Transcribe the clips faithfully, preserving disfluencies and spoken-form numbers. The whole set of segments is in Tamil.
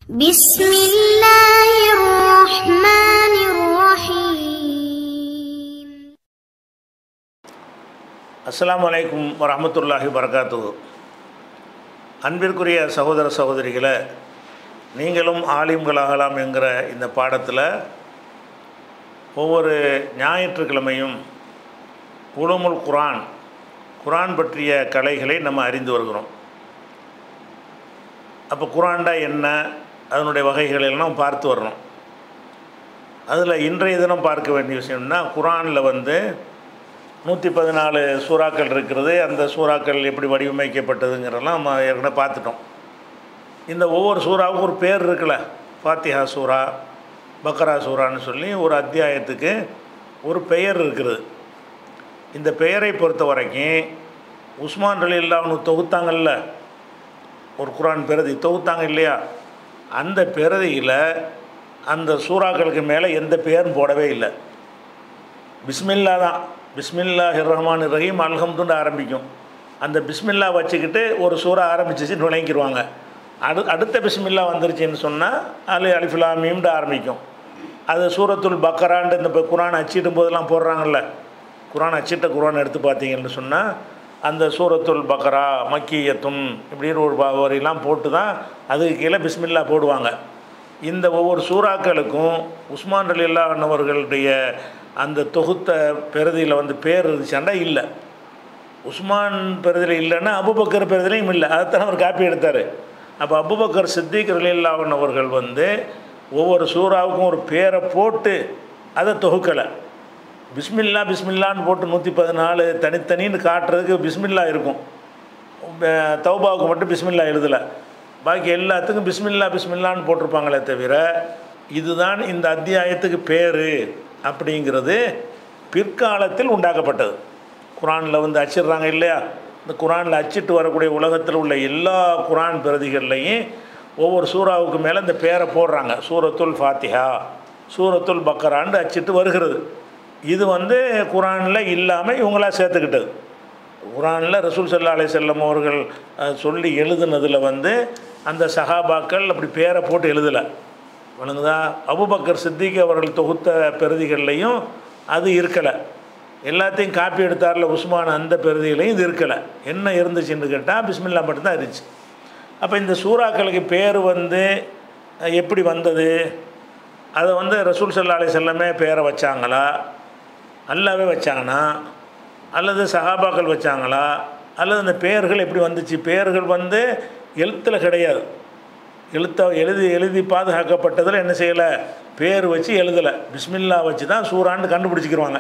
بسم الله الرحمن الرحيم. அஸ்ஸலாமு அலைக்கும் வரஹ்மத்துல்லாஹி வபரகாத்துஹு. அன்பிற்குரிய சகோதர சகோதரிகளை, நீங்களும் ஆலிம்களாகலாம் என்கிற இந்த பாடத்தில் ஒவ்வொரு ஞாயிற்றுக்கிழமையும் உலுமுல் குர்ஆன் குர்ஆன் பற்றிய கலைகளை நம்ம அறிந்து வருகிறோம். அப்போ குர்ஆன்டா என்ன, அதனுடைய வகைகள் எல்லாம் பார்த்து வரணும். அதில் இன்றைய தினம் பார்க்க வேண்டிய விஷயம்னா, குர்ஆனில் வந்து நூற்றி பதினாலு சூறாக்கள் இருக்கிறது. அந்த சூறாக்கள் எப்படி வடிவமைக்கப்பட்டதுங்கிறதெல்லாம் நம்ம ஏற்கனவே பார்த்துட்டோம். இந்த ஒவ்வொரு சூறாவுக்கும் ஒரு பேர் இருக்குல்ல, ஃபாத்திஹா சூறா, பக்ரா சூறான்னு சொல்லி ஒரு அத்தியாயத்துக்கு ஒரு பெயர் இருக்கிறது. இந்த பெயரை பொறுத்த வரைக்கும் உஸ்மான் ரலியல்லாஹு அன்ஹு தொகுத்தாங்கல்ல, ஒரு குர்ஆன் பிரதி தொகுத்தாங்க இல்லையா, அந்த பிரதியில் அந்த சூறாக்களுக்கு மேலே எந்த பெயரும் போடவே இல்லை. பிஸ்மில்லா தான், பிஸ்மில்லாஹிர் ரஹ்மானிர் ரஹீம் அல்ஹம்துன்னு ஆரம்பிக்கும். அந்த பிஸ்மில்லா வச்சுக்கிட்டு ஒரு சூறா ஆரம்பிச்சிச்சு நுழைங்கிடுவாங்க. அடு அடுத்த பிஸ்மில்லா வந்துருச்சுன்னு சொன்னால் அலி அலிஃப் லாம் மீம்னு ஆரம்பிக்கும். அது சூரத்துல் பக்கரான்ட்டு இந்த இப்போ குர்ஆன் அச்சிட்டும் போதெல்லாம் போடுறாங்கல்ல, குர்ஆன் அச்சிட்ட குர்ஆன் எடுத்து பார்த்தீங்கன்னு சொன்னால் அந்த சூரத்துல் பக்கரா மக்கியத்துன் இப்படின்னு ஒரு வரியெல்லாம் போட்டு தான் அதுக்கு கீழே பிஸ்மில்லா போடுவாங்க. இந்த ஒவ்வொரு சூறாக்களுக்கும் உஸ்மான் ரலியல்லாஹு அன்ஹு அவர்களுடைய அந்த தொகுத்த பிரதியில் வந்து பேர் இருந்துச்சாண்டா இல்லை. உஸ்மான் பிரதியில் இல்லைன்னா அபூபக்கர் பிரதிலையும் இல்லை. அதைத்தான் அவர் காப்பி எடுத்தார். அப்போ அபூபக்கர் சித்திக் ரலியல்லாஹு அன்ஹு அவர்கள் வந்து ஒவ்வொரு சூறாவுக்கும் ஒரு பேரை போட்டு அதை தொகுக்கலை. பிஸ்மில்லா பிஸ்மில்லான்னு போட்டு நூற்றி பதினாலு தனித்தனின்னு காட்டுறதுக்கு பிஸ்மில்லா இருக்கும். தௌபாவுக்கு மட்டும் பிஸ்மில்லா எழுதலை, பாக்கி எல்லாத்துக்கும் பிஸ்மில்லா பிஸ்மில்லான்னு போட்டிருப்பாங்களே தவிர இதுதான் இந்த அத்தியாயத்துக்கு பேர் அப்படிங்கிறது பிற்காலத்தில் உண்டாக்கப்பட்டது. குர்ஆனில் வந்து அச்சிடுறாங்க இல்லையா, இந்த குர்ஆனில் அச்சிட்டு வரக்கூடிய உலகத்தில் உள்ள எல்லா குர்ஆன் பிரதிகள்லையும் ஒவ்வொரு சூறாவுக்கு மேலே இந்த பேரை போடுறாங்க. சூரத்துல் ஃபாத்திஹா, சூரத்துல் பக்கரான்னு அச்சிட்டு வருகிறது. இது வந்து குர்ஆனில் இல்லாமல் இவங்களா சேர்த்துக்கிட்டது. குர்ஆனில் ரசூல் ஸல்லல்லாஹு அலைஹி வஸல்லம் அவர்கள் சொல்லி எழுதுனதில் வந்து அந்த சஹாபாக்கள் அப்படி பேரை போட்டு எழுதலை, வணங்குதா. அபூபக்கர் சித்திக் அவர்கள் தொகுத்த பிரதிகள்லையும் அது இருக்கலை. எல்லாத்தையும் காப்பி எடுத்தார்ல உஸ்மான், அந்த பிரதிகளையும் இது இருக்கலை. என்ன இருந்துச்சுன்னு கேட்டால் பிஸ்மில்லா மட்டும்தான் இருந்துச்சு. அப்போ இந்த சூறாக்களுக்கு பேர் வந்து எப்படி வந்தது, அதை வந்து ரசூல் ஸல்லல்லாஹு அலைஹி வஸல்லமே பேரை வச்சாங்களா, அல்லாவே வச்சாங்கன்னா, அல்லது சஹாபாக்கள் வச்சாங்களா, அல்லது அந்த பெயர்கள் எப்படி வந்துச்சு? பெயர்கள் வந்து எழுத்தில் கிடையாது. எழுத்த எழுதி எழுதி பாதுகாக்கப்பட்டதில் என்ன செய்யலை, பேர் வச்சு எழுதலை, பிஸ்மில்லா வச்சு தான் சூறான்னு கண்டுபிடிச்சிக்கிடுவாங்க.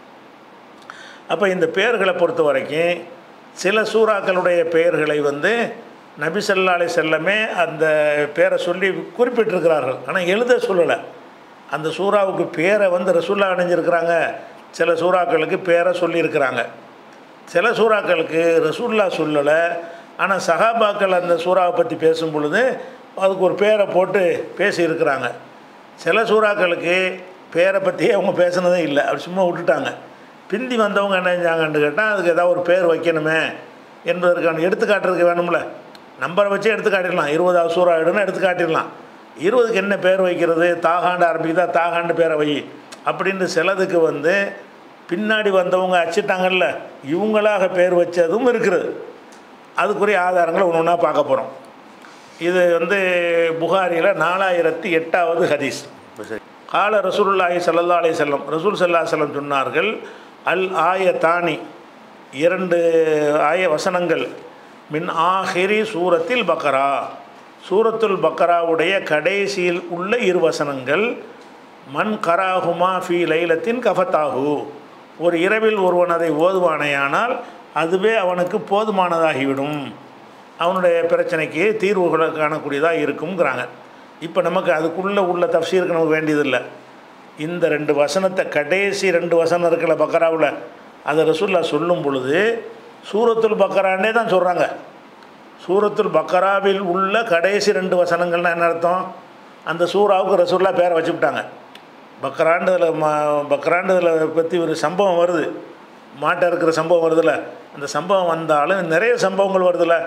அப்போ இந்த பெயர்களை பொறுத்த வரைக்கும் சில சூறாக்களுடைய பெயர்களை வந்து நபி ஸல்லல்லாஹு அலைஹி வஸல்லமே அந்த பேரை சொல்லி குறிப்பிட்டிருக்கிறார்கள், ஆனால் எழுத சொல்லலை. அந்த சூறாவுக்கு பேரை வந்து ரசூல்லா அணிஞ்சிருக்கிறாங்க, சில சூறாக்களுக்கு பேரை சொல்லியிருக்கிறாங்க. சில சூறாக்களுக்கு ரசூல்லா சொல்லலை, ஆனால் சஹாபாக்கள் அந்த சூறாவை பற்றி பேசும் பொழுது அதுக்கு ஒரு பேரை போட்டு பேசியிருக்கிறாங்க. சில சூறாக்களுக்கு பேரை பற்றியே அவங்க பேசுனதே இல்லை, அப்படி சும்மா விட்டுட்டாங்க. பிந்தி வந்தவங்க என்ன செஞ்சாங்கன்னு கேட்டால் அதுக்கு ஏதாவது ஒரு பேர் வைக்கணுமே என்பதற்கான எடுத்துக்காட்டுறதுக்கு வேணும்ல, நம்பரை வச்சே எடுத்துக்காட்டிடலாம். இருபதாவது சூறா எடுன்னு எடுத்துக்காட்டிடலாம். இருபதுக்கு என்ன பேர் வைக்கிறது, தாகாண்டு ஆரம்பிக்குதா, தாகாண்டு பேரை வை அப்படின்னு சிலதுக்கு வந்து பின்னாடி வந்தவங்க அச்சிட்டாங்கல்ல, இவங்களாக பேர் வச்சதும் இருக்கிறது. அதுக்குரிய ஆதாரங்களை ஒன்று ஒன்றா பார்க்க போகிறோம். இது வந்து புகாரியில் நாலாயிரத்தி எட்டாவது ஹதீஸ். கால ரசூலுல்லாஹி ஸல்லல்லாஹு அலைஹி வஸல்லம், ரசூல் ஸல்லல்லாஹு அலைஹி வஸல்லம் சொன்னார்கள், அல் ஆயத்தானி இரண்டு ஆய வசனங்கள், மின் ஆஹிரி சூரத்தில் பக்கரா, சூரத்துல் பக்கராவுடைய கடைசியில் உள்ள இரு வசனங்கள், மன் கராஹுமா ஃபி லைலத்தின் கஃபத்தாகு, ஒரு இரவில் ஒருவன் அதை ஓதுவானையானால் அதுவே அவனுக்கு போதுமானதாகிவிடும், அவனுடைய பிரச்சனைக்கு தீர்வுகளை காணக்கூடியதாக இருக்குங்கிறாங்க. இப்போ நமக்கு அதுக்குள்ளே உள்ள தஃப்சீருக்கு நமக்கு வேண்டியதில்லை. இந்த ரெண்டு வசனத்தை, கடைசி ரெண்டு வசனம் இருக்கல பக்கராவில், அதை ரசூல்லா சொல்லும் பொழுது சூரத்துல் பக்கரானே தான் சொல்கிறாங்க. சூரத்துல் பக்கராவில் உள்ள கடைசி ரெண்டு வசனங்கள்னால் என்ன அர்த்தம், அந்த சூறாவுக்கு ரசூல்லா பேரை வச்சுக்கிட்டாங்க. பக்கராண்டதில் மா பக்கராண்டதில் பற்றி ஒரு சம்பவம் வருது, மாட்டை இருக்கிற சம்பவம் வருதில்ல, அந்த சம்பவம் வந்தாலும் நிறைய சம்பவங்கள் வருதில்ல,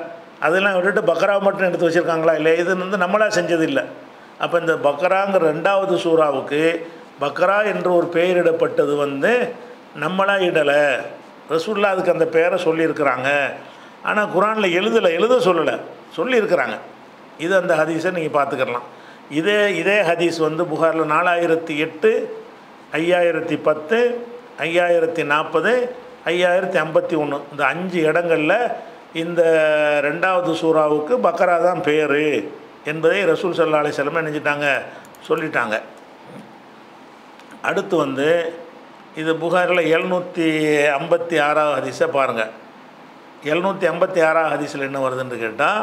அதெல்லாம் விட்டுட்டு பக்ரா மட்டும் எடுத்து வச்சுருக்காங்களா? இல்லை, இது வந்து நம்மளாக செஞ்சது இல்லை. அப்போ இந்த பக்ராங்கிற ரெண்டாவது சூறாவுக்கு பக்ரா என்று ஒரு பெயரிடப்பட்டது வந்து நம்மளா இடலை, ரசூல்லா அதுக்கு அந்த பெயரை சொல்லியிருக்கிறாங்க. ஆனால் குரானில் எழுதலை, எழுத சொல்லலை, சொல்லியிருக்கிறாங்க. இது அந்த ஹதீஸை நீங்கள் பார்த்துக்கலாம். இதே இதே ஹதீஸ் வந்து புகாரில் நாலாயிரத்தி எட்டு, ஐயாயிரத்தி பத்து, ஐயாயிரத்தி நாற்பது, ஐயாயிரத்தி ஐம்பத்தி ஒன்று இந்த அஞ்சு இடங்களில் இந்த ரெண்டாவது சூறாவுக்கு பக்ரா தான் பேர் என்பதை ரசூல் ஸல்லல்லாஹு அலைஹி வஸல்லம் நினைச்சிட்டாங்க, சொல்லிட்டாங்க. அடுத்து வந்து இது புகாரில் எழுநூற்றி ஐம்பத்தி ஆறாவது ஹதீஸை பாருங்கள். எழுநூற்றி ஐம்பத்தி ஆறாவது ஹதீஸில் என்ன வருதுன்னு கேட்டால்,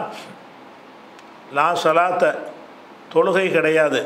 லா ஸலாத்த தொழுகை கிடையாது,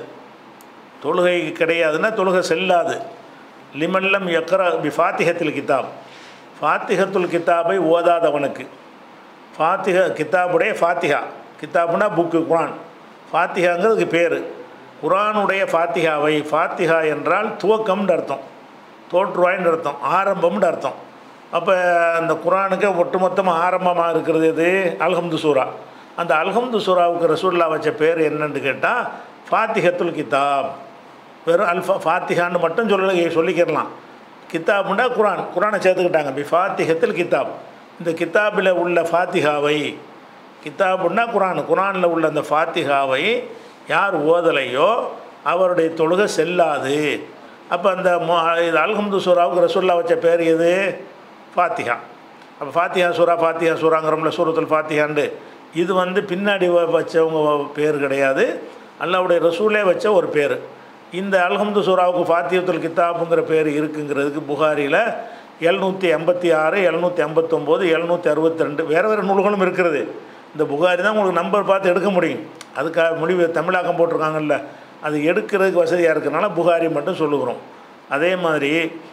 தொழுகை கிடையாதுன்னா தொழுகை செல்லாது, லிமல்லம் யக்ரா பி ஃபாத்திஹத்துல் கிதாப், ஃபாத்திஹத்துல் கிதாபை ஓதாதவனுக்கு. ஃபாத்திஹா கிதாபுடைய ஃபாத்திஹா, கிதாபுனா புக்கு, குரான். ஃபாத்திஹாங்கிறதுக்கு பேர். குரானுடைய ஃபாத்திஹாவை, ஃபாத்திஹா என்றால் துவக்கம்னு அர்த்தம், தோற்றுவாயின்னு அர்த்தம், ஆரம்பம்னு அர்த்தம். அப்போ அந்த குரானுக்கு ஒட்டுமொத்தமாக ஆரம்பமாக இருக்கிறது இது அல்ஹம்து சூரா. அந்த அல்ஹம்து சூராவுக்கு ரசூல்லா வச்ச பேர் என்னன்னு கேட்டால் ஃபாத்திஹத்துல் கிதாப். வெறும் அல்ஃபா ஃபாத்திஹான்னு மட்டும் சொல்ல சொல்லிக்கிறலாம். கிதாப்னா குரான், குரானை சேர்த்துக்கிட்டாங்க. பி ஃபாத்திஹத்துல் கிதாப், இந்த கிதாபில் உள்ள ஃபாத்திஹாவை, கிதாபுன்னா குரான், குரானில் உள்ள அந்த ஃபாத்திஹாவை யார் ஓதலையோ அவருடைய தொழுகை செல்லாது. அப்போ அந்த இது அல்ஹம்து சூராவுக்கு ரசூல்லா வச்ச பேர் எது? ஃபாத்திஹா. அப்போ ஃபாத்திஹா சூரா, ஃபாத்திஹா சூராங்கிறோம்ல, சூரத்துல் ஃபாத்திஹாண்டு, இது வந்து பின்னாடி வச்சவங்க பேர் கிடையாது, அல்லாஹ்வுடைய ரசூலே வச்ச ஒரு பேர். இந்த அல்ஹம்து சூராவுக்கு ஃபாத்திஹத்துல் கிதாபுங்கிற பேர் இருக்குங்கிறதுக்கு புகாரியில் எழுநூற்றி எண்பத்தி ஆறு, எழுநூற்றி ஐம்பத்தொம்போது, எழுநூற்றி அறுபத்தி ரெண்டு வேறு வேறு நூல்களும் இருக்கிறது. இந்த புகாரி தான் உங்களுக்கு நம்பர் பார்த்து எடுக்க முடியும். அதுக்காக முடிவு தமிழாக்கம் போட்டிருக்காங்கல்ல, அது எடுக்கிறதுக்கு வசதியாக இருக்கிறனால புகாரி மட்டும் சொல்லுகிறோம். அதே மாதிரி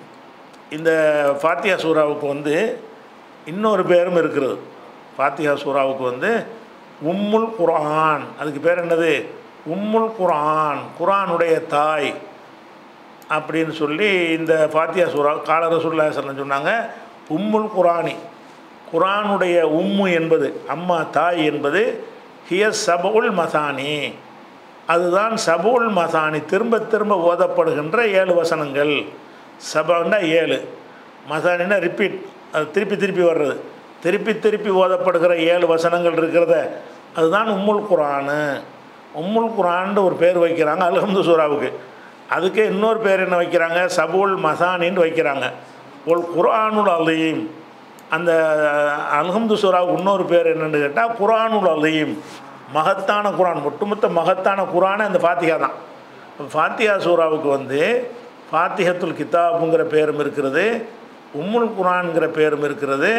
இந்த ஃபாத்திஹா சூராவுக்கு வந்து இன்னொரு பேரும் இருக்கிறது. ஃபாத்திஹா சூராவுக்கு வந்து உம்முல் குர்ஆன், அதுக்கு பேர் என்னது? உம்முல் குர்ஆன், குர்ஆனுடைய தாய் அப்படின்னு சொல்லி இந்த ஃபாத்திஹா சூரா கால ரசூலுல்லாஹி ஸல்லல்லாஹு அலைஹி வஸல்லம் சொன்னாங்க. உம்முல் குர்ஆனி, குர்ஆனுடைய உம்மு என்பது, அம்மா தாய் என்பது, ஹிய சபுல் மசானி, அதுதான் சபுல் மசானி, திரும்ப திரும்ப ஓதப்படுகின்ற ஏழு வசனங்கள். சபன்னா ஏழு, மசானின்னா ரிப்பீட், அது திருப்பி திருப்பி வர்றது, திருப்பி திருப்பி ஓதப்படுகிற ஏழு வசனங்கள் இருக்கிறத அதுதான் உம்முல் குர்ஆனு. உம்முல் குர்ஆன்னு ஒரு பேர் வைக்கிறாங்க அல்ஹம்து சூராவுக்கு. அதுக்கே இன்னொரு பேர் என்ன வைக்கிறாங்க? சபுல் மசானின்னு வைக்கிறாங்க. ஒல் குர்ஆனுல் அலீம், அந்த அல்ஹம்து சூராவுக்கு இன்னொரு பேர் என்னென்னு கேட்டால் குர்ஆனுல் அலீம், மகத்தான குர்ஆன், ஒட்டுமொத்த மகத்தான குர்ஆனே அந்த ஃபாத்திஹா தான். ஃபாத்திஹா சூராவுக்கு வந்து ஃபாத்திஹத்துல் கிதாபுங்கிற பேரும் இருக்கிறது, உம்முல் குர்ஆன்ங்கிற பேரும் இருக்கிறது,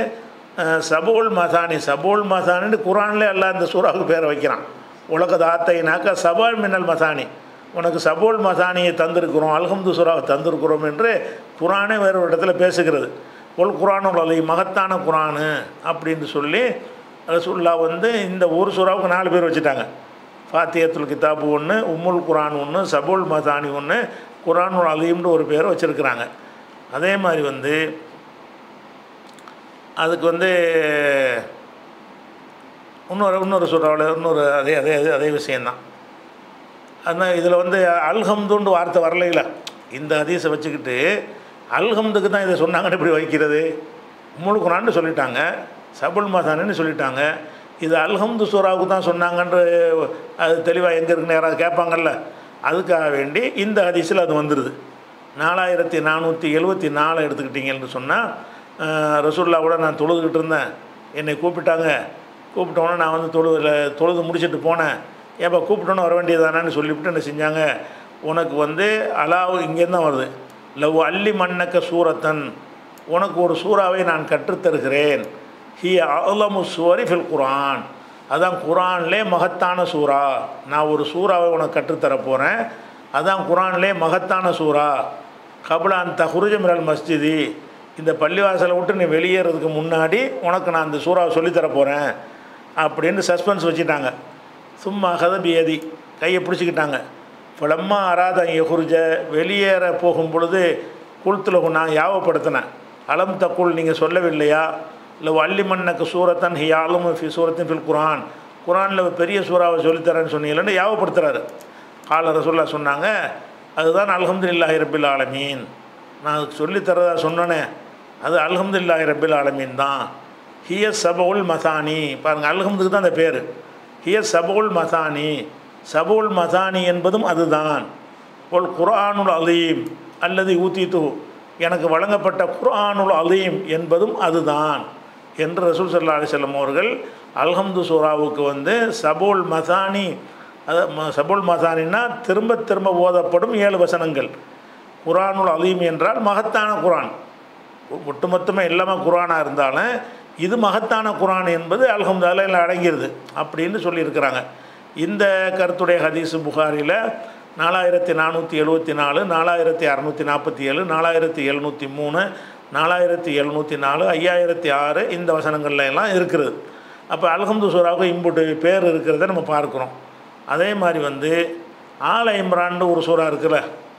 சபுல் மசானி, சபுல் மசானின்னு குர்ஆன்லே எல்லாம் இந்த சூராவுக்கு பேரை வைக்கிறான். உலக தாத்தைனாக்கா சபுல் மின்னல் மசானி, உனக்கு சபுல் மசானியை தந்திருக்கிறோம், அல்ஹம்து சூராவை தந்திருக்கிறோம் என்று குர்ஆனே வேறு ஒரு இடத்துல பேசுகிறது. ஒல் குர்ஆனுல் அலீம், மகத்தான குர்ஆனு அப்படின்னு சொல்லி ரசூலுல்லாஹ் வந்து இந்த ஒரு சூராவுக்கு நாலு பேர் வச்சுட்டாங்க. ஃபாத்திஹத்துல் கிதாபு ஒன்று, உம்முல் குர்ஆன் ஒன்று, சபுல் மசானி ஒன்று, குர்ஆனுல் அலீம்னு ஒரு பேர் வச்சுருக்கிறாங்க. அதே மாதிரி வந்து அதுக்கு வந்து இன்னொரு இன்னொரு சூறாவில் இன்னொரு அதே அதே அதே விஷயந்தான். அதனால் இதில் வந்து அல்ஹம்துன்னு வார்த்தை வரலையில, இந்த ஹதீஸை வச்சுக்கிட்டு அல்ஹம்துக்கு தான் இதை சொன்னாங்கன்னு இப்படி வைக்கிறது. உம்முல் குர்ஆன்னு சொல்லிட்டாங்க, சபுல் மசானின்னு சொல்லிட்டாங்க, இது அல்ஹம்து சூராவுக்கு தான் சொன்னாங்கன்ற அது தெளிவாக எங்கே இருக்குன்னு யாராவது கேட்பாங்கல்ல, அதுக்காக வேண்டி இந்த ஹதீஸில் அது வந்துடுது. நாலாயிரத்தி நானூற்றி எழுபத்தி நாலு எடுத்துக்கிட்டிங்கன்னு சொன்னால், ரசூலுல்லாஹ் நான் தொழுதுகிட்டு இருந்தேன், என்னை கூப்பிட்டாங்க, கூப்பிட்டோன்னே நான் வந்து தொழுதில் தொழுது முடிச்சுட்டு போனேன், ஏப்பா கூப்பிட்டோன்னு வர வேண்டியதானான்னு சொல்லிவிட்டு என்ன செஞ்சாங்க, உனக்கு வந்து அலாவு இங்கேருந்து தான் வருது, லவ் அல்லி மன்னக்க சூரத்தன், உனக்கு ஒரு சூறாவை நான் கற்றுத்தருகிறேன், ஹி அலமு சூரி ஃபில் குர்ஆன், அதான் குர்ஆன்லே மகத்தான சூறா, நான் ஒரு சூறாவை உனக்கு கற்றுத்தர போகிறேன், அதான் குர்ஆன்லே மகத்தான சூறா, கபுலான் தஹ்ருஜ மினல் மஸ்ஜிதி, இந்த பள்ளிவாசலை விட்டு நீ வெளியேறதுக்கு முன்னாடி உனக்கு நான் அந்த சூறாவை சொல்லித்தர போகிறேன் அப்படின்னு சஸ்பென்ஸ் வச்சுட்டாங்க. சும்மா கதபியதி, கையை பிடிச்சிக்கிட்டாங்க. பலம்மா அராத யஹுர்ஜ, வெளியேற போகும் பொழுது குல்துலகு நான் யாவப்படுத்தினேன், அலம் தக்குள் நீங்கள் சொல்லவில்லையா, இல்லை வள்ளி மன்னக்கு சூரத்தன் ஹியாலும் ஃபி சூரத்தின் ஃபில் குரான், குரானில் பெரிய சூறாவை சொல்லித்தரேன்னு சொன்னீங்களேன்னு யாவப்படுத்துகிறாரு. கால ரசூல்லா சொன்னாங்க, அதுதான் அல்ஹம்துலில்லாஹி ரப்பில் ஆலமீன். நான் சொல்லித்தரதா சொன்னேனே அது அல்ஹம்துலில்லாஹி ரப்பில் ஆலமீன் தான். ஹிய சபவுல் மசானி, பாருங்கள் அல்ஹம்துக்கு தான் அந்த பேர். ஹிய சபவுல் மசானி, சபவுல் மசானி என்பதும் அதுதான். ஒல் குர்ஆனுல் அலீம் அல்லது ஊத்தித்து, எனக்கு வழங்கப்பட்ட குர்ஆனுல் அலீம் என்பதும் அதுதான் என்று ரசூல் ஸல்லல்லாஹு அலைஹி வஸல்லம் அவர்கள் அல்ஹம்து சூராவுக்கு வந்து சபுல் மசானி, அது சபுல் மசானின்னா திரும்ப திரும்ப ஓதப்படும் ஏழு வசனங்கள். குர்ஆனுல் அலீம் என்றால் மகத்தான குர்ஆன், ஒட்டுமொத்தமாக எல்லாமே குர்ஆனாக இருந்தாலும் இது மகத்தான குர்ஆன் என்பது அல்ஹம்துலில்லாஹ் அடங்கிடுது அப்படின்னு சொல்லியிருக்கிறாங்க. இந்த கருத்துடைய ஹதீஸு புகாரியில் நாலாயிரத்தி நானூற்றி எழுபத்தி நாலு, நாலாயிரத்தி அறநூற்றி நாற்பத்தி ஏழு, நாலாயிரத்தி எழுநூற்றி மூணு, நாலாயிரத்தி எழுநூற்றி நாலு, ஐயாயிரத்தி ஆறு இந்த வசனங்கள்ல எல்லாம் இருக்கிறது. அப்போ அல்ஹம்து சூராவுக்கு இம்புட்டு பேர் இருக்கிறத நம்ம பார்க்குறோம். அதே மாதிரி வந்து ஆல இம்ரான்னு ஒரு சூறா இருக்குல்ல,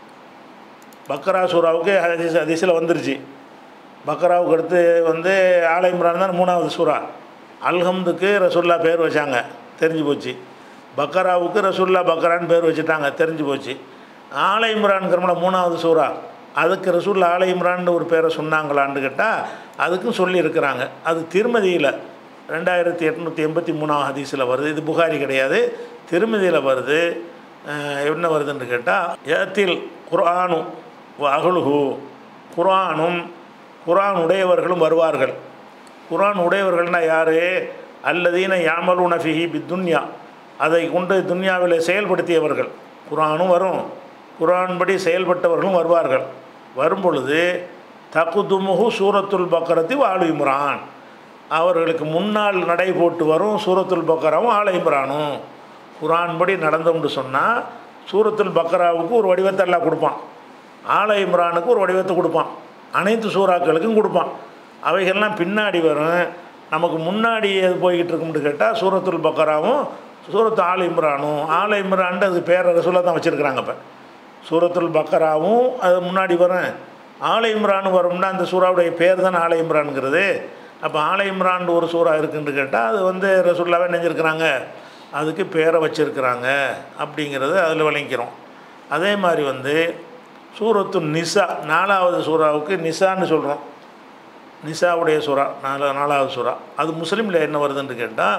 பக்ரா சூராவுக்கு ஹதீஸ் ஹதீஸில் வந்துருச்சு. பக்ராவுக்கு அடுத்து வந்து ஆல இம்ரான் தான் மூணாவது சூறா. அல்ஹம்துக்கு ரசூல்லா பேர் வச்சாங்க, தெரிஞ்சு போச்சு. பக்கராவுக்கு ரசூல்லா பக்கரான்னு பேர் வச்சுட்டாங்க, தெரிஞ்சு போச்சு. ஆல இம்ரான்கிறோம்ல மூணாவது சூறா, அதுக்கு ரசூல்லா ஆல இம்ரான்னு ஒரு பேரை சொன்னாங்களான்னு கேட்டால் அதுக்கும் சொல்லியிருக்கிறாங்க. அது திருமதியில் ரெண்டாயிரத்தி எட்நூற்றி எண்பத்தி மூணாவது ஹதீஸில் வருது. இது புகாரி கிடையாது, திருமதியில் வருது. என்ன வருதுன்னு கேட்டால் ஏத்தில் குர்ஆனு அகலுஹு, குர்ஆனும் குர்ஆன் உடையவர்களும் வருவார்கள். குர்ஆன் உடையவர்கள்னால் யார்? அல்லதீன யாமலூன ஃபிஹி பித்துன்யா, அதை கொண்டு துன்யாவில் செயல்படுத்தியவர்கள். குர்ஆனும் வரும், குர்ஆன் படி செயல்பட்டவர்களும் வருவார்கள். வரும் பொழுது தகுதுமுஹு சூரத்துல் பக்கரத்தி ஆலு இம்ரான், அவர்களுக்கு முன்னால் நடை போட்டு வரும் சூரத்துல் பக்கராவும் ஆல இம்ரானும். குர்ஆன் படி நடந்தோம்னு சொன்னால் சூரத்துல் பக்கராவுக்கு ஒரு வடிவத்தை எல்லாம் கொடுப்பான், ஆல இம்ரானுக்கு ஒரு வடிவத்தை கொடுப்பான், அனைத்து சூறாக்களுக்கும் கொடுப்பான். அவைகள்லாம் பின்னாடி வரும். நமக்கு முன்னாடி எது போய்கிட்டு இருக்கும்னு கேட்டால் சூரத்துல் பக்கராவும் சூரத்து ஆல இம்ரானும். ஆல இம்ரான்ட்டு அது பேர ரசூலா தான் வச்சுருக்கிறாங்க. இப்போ சூரத்துல் பக்கராவும் அது முன்னாடி வரும், ஆல இம்ரான் வரும்னா அந்த சூறாவுடைய பேர் தான் ஆல இம்ரான்ங்கிறது. அப்போ ஆல இம்ரான் ஒரு சூறா இருக்குன்னு கேட்டால் அது வந்து ரசூல்லாவே நினைஞ்சிருக்கிறாங்க, அதுக்கு பேரை வச்சுருக்கிறாங்க அப்படிங்கிறது அதில் விளங்கிக்கிறோம். அதே மாதிரி வந்து சூரத்து நிசா, நாலாவது சூறாவுக்கு நிசான்னு சொல்கிறோம். நிசாவுடைய சூறா நாலா நாலாவது சூறா அது முஸ்லீமில் என்ன வருதுன்னு கேட்டால்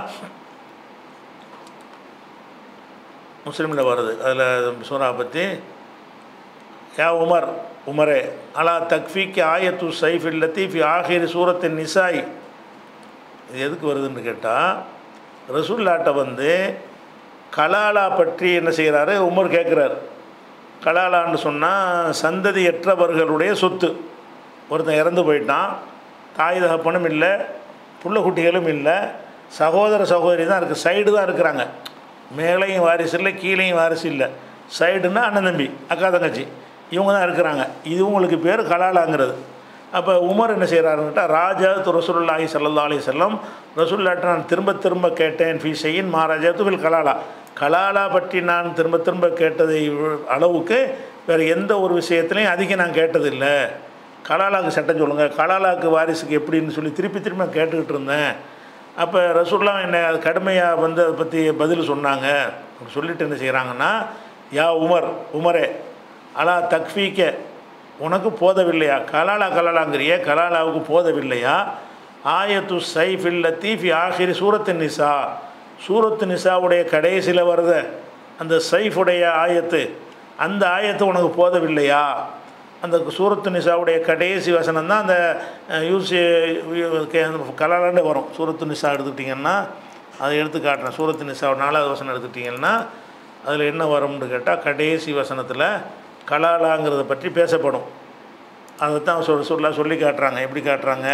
முஸ்லீமில் வருது. அதில் சூறா பற்றி யா உமர் உமரே அலா தக்ஃபீக்கு ஆயத்து சைஃப் லத்தீஃபி ஆஹிரி சூரத்தின் நிசாய். இது எதுக்கு வருதுன்னு கேட்டால் ரசூல்லாட்ட வந்து கலாலா பற்றி என்ன செய்கிறாரு உமர் கேட்குறாரு. கலாலான்னு சொன்னால் சந்ததியற்றவர்களுடைய சொத்து. ஒருத்தன் இறந்து போயிட்டான், தாய் தகப்பனும் இல்லை, புள்ள குட்டிகளும் இல்லை, சகோதர சகோதரி தான் இருக்குது, சைடு தான் இருக்கிறாங்க. மேலேயும் வாரிசு இல்லை, கீழேயும் வாரிசு இல்லை. சைடுன்னா அண்ணன் தம்பி அக்கா தங்கச்சி இவங்க தான் இருக்கிறாங்க. இது உங்களுக்கு பேர் கலாலாங்கிறது. அப்போ உமர் என்ன செய்கிறாருன்னுட்டா ராஜாத்து ரசூலுல்லாஹி ஸல்லல்லாஹு அலைஹி வஸல்லம் ரசூலுல்லாஹ்ட்ட நான் திரும்ப திரும்ப கேட்டேன் ஃபீ ஷைஇன் மா ரஜஅத்து பில் கலாலா, கலாலா பற்றி நான் திரும்ப திரும்ப கேட்டதை அளவுக்கு வேறு எந்த ஒரு விஷயத்துலையும் அதிகம் நான் கேட்டதில்லை. கலாலாவுக்கு சட்டம் சொல்லுங்கள், கலாலாவுக்கு வாரிசுக்கு எப்படின்னு சொல்லி திருப்பி திருப்பி நான் கேட்டுக்கிட்டு இருந்தேன். அப்போ ரசூல்லா என்னை கடுமையாக வந்து அதை பற்றி பதில் சொன்னாங்க. சொல்லிட்டு என்ன செய்கிறாங்கன்னா யா உமர் உமரே அலா தக்ஃபீக்க, உனக்கு போதவில்லையா? கலாலா கலாலாங்கிறிய கலாலாவுக்கு போதவில்லையா? ஆயத்து சைஃபில் லத்தீஃபி ஆஹிரி சூரத்து நிசா, சூரத்து நிசாவுடைய கடைசியில் வருத அந்த சைஃபுடைய ஆயத்து, அந்த ஆயத்து உனக்கு போதவில்லையா? அந்த சூரத்து நிசாவுடைய கடைசி வசனம் தான் அந்த யூசி கலாலாண்டே வரும். சூரத்து நிசா எடுத்துக்கிட்டிங்கன்னா அதை எடுத்து காட்டுறேன். சூரத்து நிசா நாலாவது வசனம் எடுத்துக்கிட்டிங்கன்னா அதில் என்ன வரும்னு கேட்டால் கடைசி வசனத்தில் கலாலாங்கிறத பற்றி பேசப்படும். அதை தான் சொல் சொல்ல சொல்லி காட்டுறாங்க. எப்படி காட்டுறாங்க?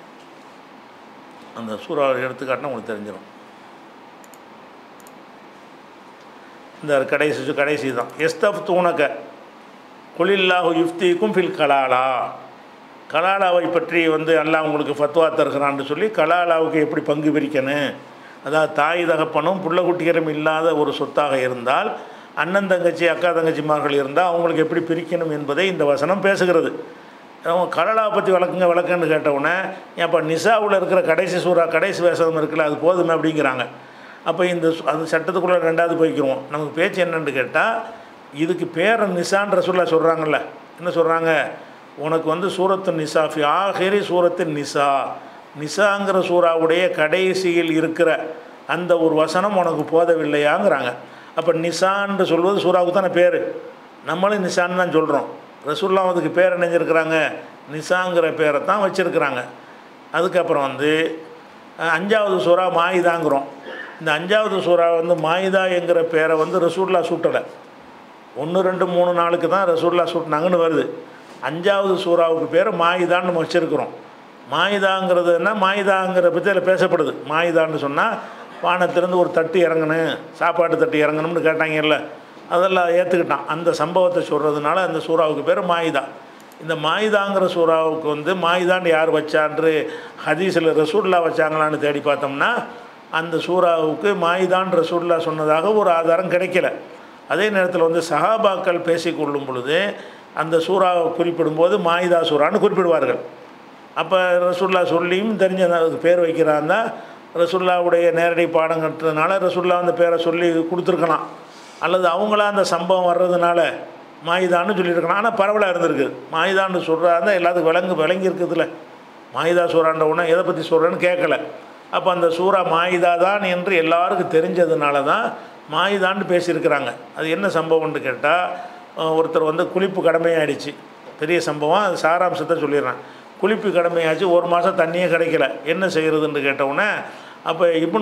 அந்த சூறாவை எடுத்து காட்டினா உங்களுக்கு தெரிஞ்சிடும். இந்த கடைசி கடைசி தான் எஸ்தப் தூணக்க குலில்லாஹு யுஃப்திக்கும் ஃபில் கலாலா, கலாலாவை பற்றி வந்து அல்லாஹ் உங்களுக்கு ஃபத்வா தருகிறான்னு சொல்லி கலாலாவுக்கு எப்படி பங்கு பிரிக்கணும், அதாவது தாய் தகப்பனும் புள்ள குட்டிகரும் இல்லாத ஒரு சொத்தாக இருந்தால் அண்ணன் தங்கச்சி அக்கா தங்கச்சிமார்கள் இருந்தால் அவங்களுக்கு எப்படி பிரிக்கணும் என்பதை இந்த வசனம் பேசுகிறது. அவங்க கலலாவை பற்றி விளக்குங்க விளக்குன்னு கேட்டவுடனே ஏன்ப்பா நிசாவில் இருக்கிற கடைசி சூறா கடைசி வேசம் இருக்குல்ல அது போதுமே அப்படிங்கிறாங்க. அப்போ இந்த அந்த சட்டத்துக்குள்ளே ரெண்டாவது போய்க்கிறோம். நமக்கு பேச்சு என்னன்னு கேட்டால் இதுக்கு பேரை நிசான் ரசூல்லா சொல்கிறாங்கல்ல, என்ன சொல்கிறாங்க, உனக்கு வந்து சூரத்து நிசா ஃபி ஆஹிரி சூரத்து நிசா, நிசாங்கிற சூறாவுடைய கடைசியில் இருக்கிற அந்த ஒரு வசனம் உனக்கு போதவில்லையாங்கிறாங்க. அப்போ நிசான்னு சொல்வது சூறாவுக்கு தானே பேர், நம்மளும் நிசான்னு தான் சொல்கிறோம். ரசூல்லா அதுக்கு பேர் நினைஞ்சிருக்கிறாங்க நிசாங்கிற பேரை தான் வச்சுருக்கிறாங்க. அதுக்கப்புறம் வந்து அஞ்சாவது சூறா மாயிதாங்கிறோம். இந்த அஞ்சாவது சூறா வந்து மாயிதா என்கிற பேரை வந்து ரசூல்லா சூட்டலை. ஒன்று ரெண்டு மூணு நாளுக்கு தான் ரசூல்லா சூட்டினாங்கன்னு வருது. அஞ்சாவது சூறாவுக்கு பேர் மாயிதான்னு நம்ம வச்சுருக்கிறோம். மாயிதாங்கிறது என்ன, மாயிதாங்கிற பற்றி அதில் பேசப்படுது. மாயிதான்னு சொன்னால் வானத்திலேருந்து ஒரு தட்டு இறங்கணும், சாப்பாட்டு தட்டு இறங்கணும்னு கேட்டாங்கல்ல, அதெல்லாம் ஏற்றுக்கிட்டான். அந்த சம்பவத்தை சொல்கிறதுனால அந்த சூறாவுக்கு பேர் மாயிதா. இந்த மாயிதாங்கிற சூறாவுக்கு வந்து மாயிதான்னு யார் வச்சான்று ஹதீஸில் ரசூல்லா வச்சாங்களான்னு தேடி பார்த்தோம்னா அந்த சூறாவுக்கு மாயிதான் ரசூல்லா சொன்னதாக ஒரு ஆதாரம் கிடைக்கல. அதே நேரத்தில் வந்து சஹாபாக்கள் பேசி கொள்ளும் பொழுது அந்த சூறாவை குறிப்பிடும்போது மாயிதா சூறான்னு குறிப்பிடுவார்கள். அப்போ ரசூல்லா சொல்லியும் தெரிஞ்ச அதுக்கு பேர் வைக்கிறான்னா ரசூல்லாவுடைய நேரடி பாடம் கட்டுறதுனால ரசூல்லா அந்த பேரை சொல்லி கொடுத்துருக்கலாம், அல்லது அவங்களா அந்த சம்பவம் வர்றதுனால மாயிதான்னு சொல்லியிருக்கலாம். ஆனால் பரவலாக இருந்திருக்கு. மாயிதான்னு சொல்கிறாருந்தா எல்லாத்துக்கும் விளங்கு விளங்கி இருக்குதுல்ல, மாயிதா சூறான்ற ஒன்று எதை பற்றி சொல்கிறேன்னு கேட்கல. அப்போ அந்த சூறா மாயிதா தான் என்று எல்லாருக்கும் தெரிஞ்சதுனால தான் மாயிதான்னு பேசியிருக்கிறாங்க. அது என்ன சம்பவம்னு கேட்டால் ஒருத்தர் வந்து குளிப்பு கடமையாயிடுச்சு, பெரிய சம்பவம். அது சாராம்சத்தை சொல்லிடுறேன். குளிப்பு கடமையாச்சு, ஒரு மாதம் தண்ணியே கிடைக்கல, என்ன செய்கிறதுன்னு கேட்டவுடனே அப்போ இப்னு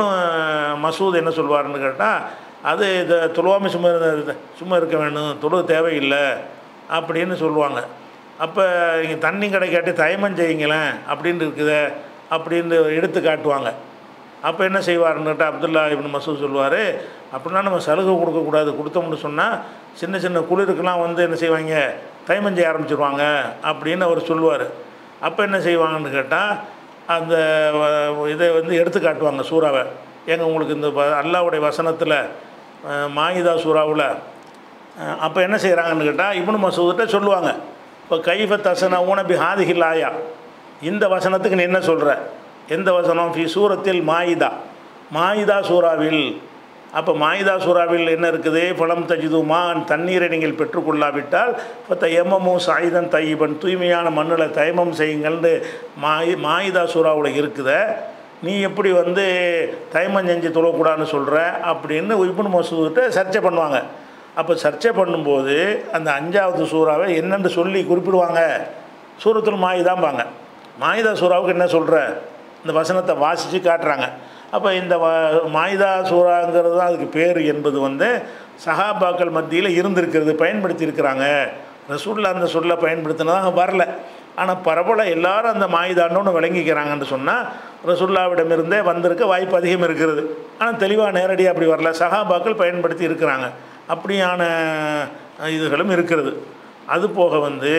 மசூத் என்ன சொல்வார்னு கேட்டால் அது இதை தொழுவாமல் சும்மா சும்மா இருக்க வேணும், தொழு தேவையில்லை அப்படின்னு சொல்லுவாங்க. அப்போ இங்கே தண்ணி கிடைக்காட்டி தயமம் செய்யுங்களேன் அப்படின்னு இருக்குதே அப்படின்னு எடுத்து காட்டுவாங்க. அப்போ என்ன செய்வார்னு கேட்டால் அப்துல்லா இப்னு மசூத் சொல்லுவார், அப்படின்னா நம்ம சலுகை கொடுக்கக்கூடாது, கொடுத்தோம்னு சொன்னால் சின்ன சின்ன குளிருக்கெல்லாம் வந்து என்ன செய்வாங்க, தயமம் செய்ய ஆரம்பிச்சிருவாங்க அப்படின்னு அவர் சொல்லுவார். அப்போ என்ன செய்வாங்கன்னு கேட்டால் அந்த இதை வந்து எடுத்து காட்டுவாங்க சூறாவை. ஏங்க உங்களுக்கு இந்த அல்லாஹ்வுடைய வசனத்தில் மாயிதா சூறாவில் அப்போ என்ன செய்கிறாங்கன்னு கேட்டால் இப்னு மசூத்கிட்ட சொல்லுவாங்க, இப்போ கைஃப தசன ஊனபி ஹாதிஹில் ஆயா, இந்த வசனத்துக்கு நீ என்ன சொல்கிற, எந்த வசனம், ஃபி சூரத்தில் மாயிதா, மாயிதா சூறாவில். அப்போ மாயிதா சூறாவில் என்ன இருக்குது, பலம் தஜிதுமா, தண்ணீரை நீங்கள் பெற்றுக்கொள்ளாவிட்டால் இப்போ தையமமு சாயுதன் தையபன், தூய்மையான மண்ணில் தயமம் செய்யுங்கள்னு மாயி மாயிதா சூறாவில் இருக்குத, நீ எப்படி வந்து தயமம் செஞ்சு தொழக்கூடாதுன்னு சொல்கிற அப்படின்னு இப்னு மசூத்கிட்ட சர்ச்சை பண்ணுவாங்க. அப்போ சர்ச்சை பண்ணும்போது அந்த அஞ்சாவது சூறாவை என்னென்று சொல்லி குறிப்பிடுவாங்க, சூரத்துல் மாயிதாம்பாங்க. மாயிதா சூறாவுக்கு என்ன சொல்கிற, இந்த வசனத்தை வாசித்து காட்டுறாங்க. அப்போ இந்த வ மாயிதா சூறாங்கிறது தான் அதுக்கு பேர் என்பது வந்து சஹாபாக்கள் மத்தியில் இருந்திருக்கிறது, பயன்படுத்தியிருக்கிறாங்க. ரசூல்லா அந்த சொல்ல பயன்படுத்தினதாக வரல. ஆனால் பரவல எல்லாரும் அந்த மாயிதான்னு விளங்கிக்கிறாங்கன்னு சொன்னால் ரசூல்லாவிடமிருந்தே வந்திருக்க வாய்ப்பு அதிகம் இருக்கிறது. ஆனால் தெளிவாக நேரடியாக அப்படி வரல, சஹாபாக்கள் பயன்படுத்தி இருக்கிறாங்க. அப்படியான இதுகளும் இருக்கிறது. அது போக வந்து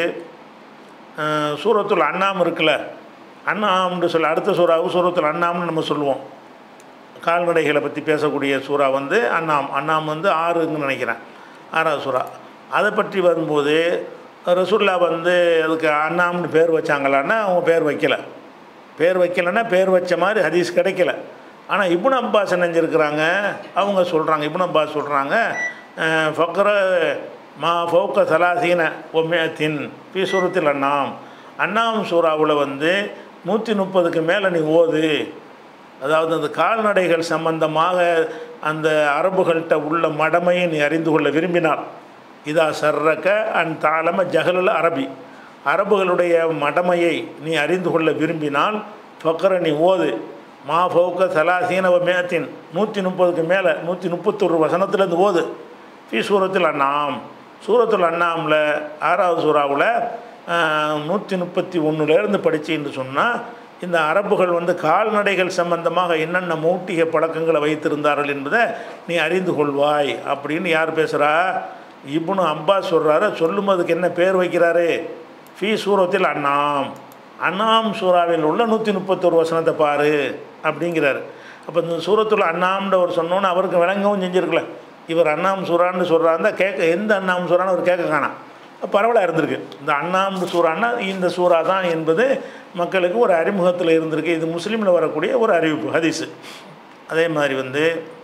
சூரத்துல் அன்னாம் இருக்குல்ல, அன்னாம்னு சொல்ல அடுத்த சூறாவுக்கு சூரத்துல் அன்னாம்னு நம்ம சொல்லுவோம். கால்நடைகளை பற்றி பேசக்கூடிய சூறா வந்து அன்னாம். அன்னாம் வந்து ஆறுன்னு நினைக்கிறேன், ஆறாவது சூறா. அதை பற்றி வரும்போது ரசூல்லா வந்து அதுக்கு அன்னாம்னு பேர் வச்சாங்களான்னா அவங்க பேர் வைக்கலை. பேர் வைக்கலைன்னா பேர் வச்ச மாதிரி ஹதீஸ் கிடைக்கல. ஆனால் இப்னு அப்பாஸ் நினைஞ்சிருக்கிறாங்க, அவங்க சொல்கிறாங்க, இப்னு அப்பாஸ் சொல்கிறாங்க, ஃபக்ர மா ஃபௌக்க சலாசீன ஒமேத்தின் பி சூரத்தில் அன்னாம், அன்னாம் சூறாவில் வந்து நூற்றி முப்பதுக்கு மேலே நீ ஓது. அதாவது அந்த கால்நடைகள் சம்பந்தமாக அந்த அரபுகள்கிட்ட உள்ள மடமையை நீ அறிந்து கொள்ள விரும்பினால், இதா சர்ரக்க அன் தாளம ஜஹலுல் அரபி, அரபுகளுடைய மடமையை நீ அறிந்து கொள்ள விரும்பினால் ஃபக்ர நீ ஓது மா ஃபௌக்க சலாசீன மேத்தின், நூற்றி முப்பதுக்கு மேலே நூற்றி முப்பத்தொரு வசனத்துலேருந்து ஓது. ஃபி சூரத்தில் அன்னாம், சூரத்துல் அன்னாமில் ஆறாவது சூறாவில் நூற்றி முப்பத்தி ஒன்றுலேருந்து படிச்சின்னு சொன்னால் இந்த அரபுகள் வந்து கால்நடைகள் சம்பந்தமாக என்னென்ன மூட்டிய பழக்கங்களை வைத்திருந்தார்கள் என்பதை நீ அறிந்து கொள்வாய் அப்படின்னு யார் பேசுகிறா, இப்னு அப்பாஸ் சொல்கிறாரு. சொல்லும்போதுக்கு என்ன பேர் வைக்கிறாரு, ஃபி சூரத்தில் அன்னாம், அன்னாம் சூறாவில் உள்ள நூற்றி முப்பத்தொரு வசனத்தை பாரு அப்படிங்கிறாரு. அப்போ இந்த சூரத்தில் அன்னாம்ன்ற ஒரு சொன்னோன்னு அவருக்கு விளங்கவும் செஞ்சுருக்கல. இவர் அன்னாம் சூறான்னு சொல்கிறாருந்தா கேட்க, எந்த அன்னாம் சூறான்னு அவர் கேட்க காணாம். பரவலாக இருந்திருக்கு. இந்த அன்னாம் சூறான்னா இந்த சூறா தான் என்பது மக்களுக்கு ஒரு அறிமுகத்தில் இருந்திருக்கு. இது முஸ்லீமில் வரக்கூடிய ஒரு அறிவிப்பு ஹதீஸு. அதே மாதிரி வந்து